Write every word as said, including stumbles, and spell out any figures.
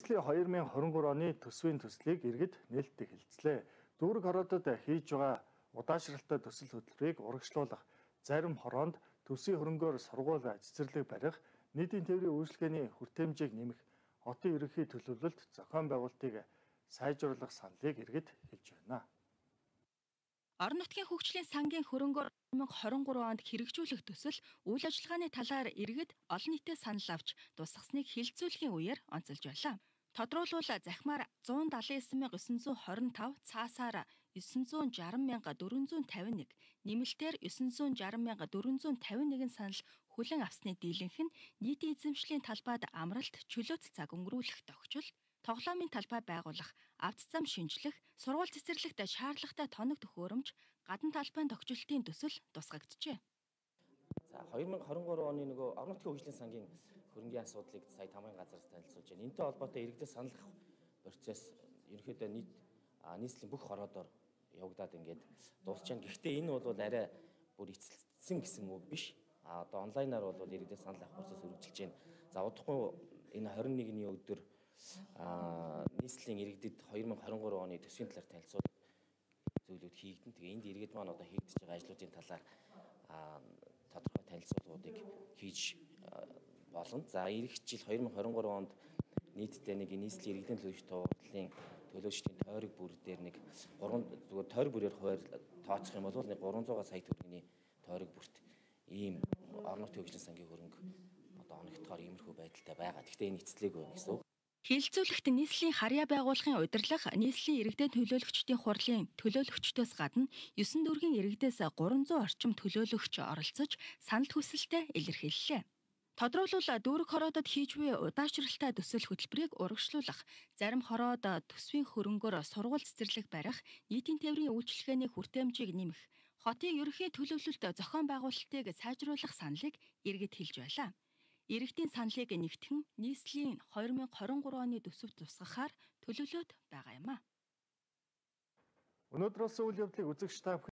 нийслэлийн хоёр мянга хорин гурав оны төсвийн төслийг иргэд нээлттэй хэлэлцлээ. Дүүрэг хороодод хийж байгаа удаашралтай төсөл хөтөлбөрийг урагшлуулах, зарим хороонд төсвийн хөрөнгөөр сургууль цэцэрлэг барих, нийтийн тээврийн үйлчилгээний хүртээмжийг нэмэх, хотын ерөнхий төлөвлөлт зохион байгуулалтыг сайжруулах саналыг иргэд хэлж байна. Орон нутгийн хөгжлийн сангийн хөрөнгөөр две тысячи двадцать три онд хэрэгжүүлэх төсөл үйл ажиллагааны талаар иргэд олон нийтэд санал авч тусгасныг хэлэлцүүлэхийн үеэр онцолж байлаа. Тодруулбал захимаар зуун далайн эсен мянга есөн зуун хорин тав, цаасаар есөн зуун жарган мянга дөрвөн зуун тавин нэг, нэмэлтээр есөн зуун жарган мянга дөрвөн зуун тавин нэгэн санал хүлээн авсны дийлэнх нь нийтийн эзэмшлийн талбайд амралт, чөлөөт цаг өнгөрүүлэх тогтчол, тоглоомын талбай байгуулах, авто зам шинжлэх, сургууль цэцэрлэгт шаардлагатай тоног төхөөрөмж, гадна талбайн тогтчлтын төсөл тусгагджээ. За две тысячи двадцать три оны нөгөө орон нутгийн хөгжлийн сангийн хөрөнгийн асуудлыг сая тамгын газраас танилцуулж байна. Энтэй холбоотой иргэдэд санал авах процесс ерөнхийдөө нийт нийслэлийн бүх хороодоор явагдаад ингээд дуусч байна. Гэхдээ энэ бол арай бүр эцэлсэн гэсэн үг биш. А одоо онлайнаар бол иргэдэд санал авах процесс үргэлжилж байна. За удахгүй энэ двадцать нэгний өдөр а нийслэлийн иргэдэд две тысячи двадцать три оны төсвийн талаар танилцуулах зүйлүүд хийгдэн. Тэгээ энд иргэд маань одоо хийгдэж байгаа ажлуудын талаар тодорхой танилцуулгуудыг хийж болно. За ирэх жил две тысячи двадцать три онд нийтдээ нэг нийслэлийн иргэдийн төлөөлөгчдийн туурлын төлөөлөгчдийн тойрог бүр дээр нэг гурван зүгээр тойрог бүрээр хуваар тооцох юм бол нэг гурван зуун сая төгрөгийн тойрог бүрт ийм орон нутгийн хөгжлийн сангийн хөрөнгө одоо оногдохоор иймэрхүү байдалтай байгаа. Гэхдээ энэ эцэлэг байна гэсэн үг. Хэлэлцүүлэгт нийслэлийн харьяа байгууллагын удирдлага, нийслэлийн иргэдийн төлөөлөгчдийн хурлын төлөөлөгчдөөс гадна есөн дүүргийн иргэдээс гурван зуун орчим төлөөлөгч оролцож санал хүсэлтээ илэрхийллээ. Тодруулбал дүүрэг хороодод хийж буй удаашралтай төсөл хөтөлбөрийг урагшлуулах, зарим хороод төсвийн хөрөнгөөр сургууль цэцэрлэг барих, нийтийн тээврийн үйлчилгээний хүртээмжийг нэмэх, хотын ерөнхий төлөвлөлт зохион байгуулалтыг сайжруулах саналыг иргэд хэлж байлаа. Иргэдийн саналыг нэгтгэн нийслэлийн две тысячи двадцать три оны төсөвт тусгахаар төлөвлөд байгаа юм а. Өнөөдрөөс үйл явдлыг үзэгч та